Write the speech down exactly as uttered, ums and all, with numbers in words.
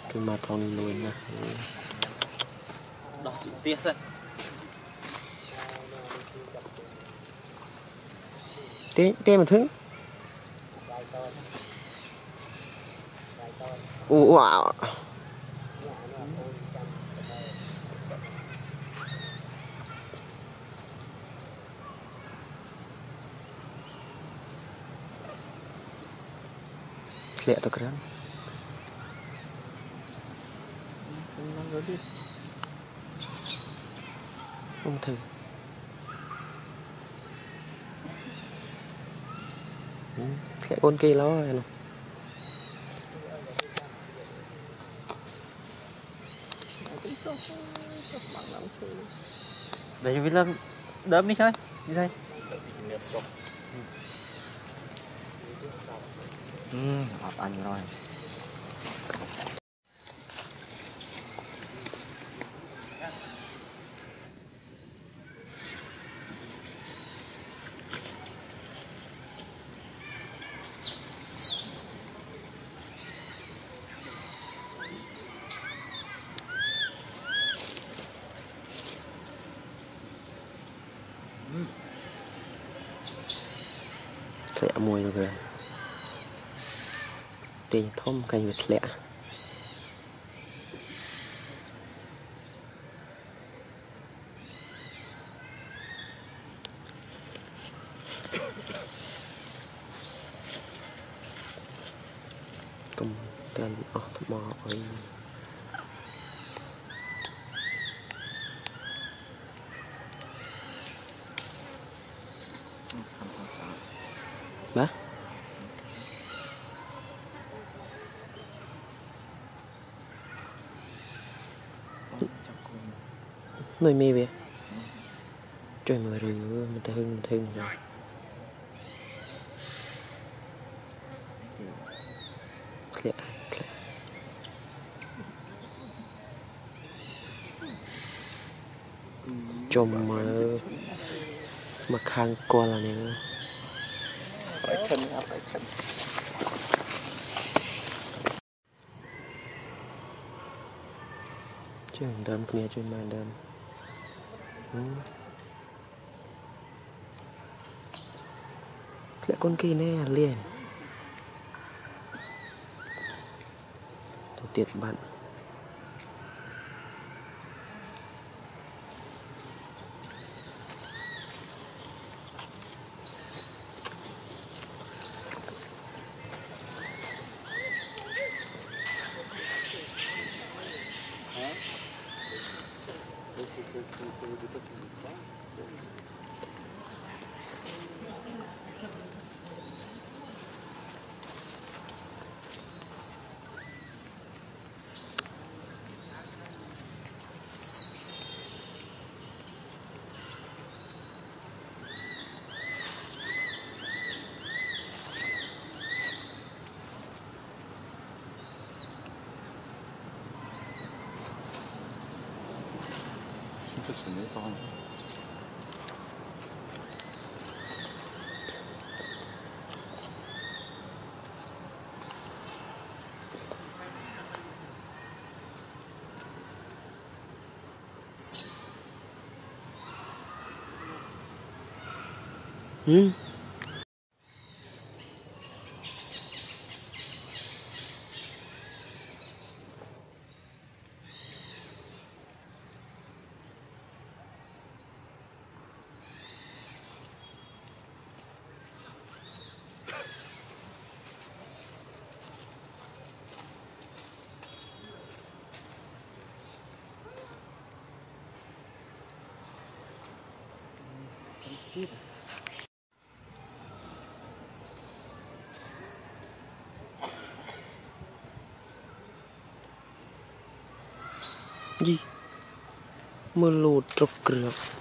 Cái mặt phong lùi nè. Đọc tiếc rồi. Tê, tê mà thứ. Ủa, wow. Lẹ tao cái không thử cái con kia nó này để cho Vinh đớm đi thôi đi thôi. Ừ, hợp anh rồi. lẹ mùi rồi kìa tì thơm canh vịt lẹ cùng tên ở thầm mò ở ba nơi mê về trời mưa rửa mình ta hưng mình hưng rồi lẹ lẹ chôm mà mà khang qua là này phải thân phải thân trường đơm kia trên màn đơm lại con kia nè liền tổ tiệt bạn con ừ. gì mưa lụt trục được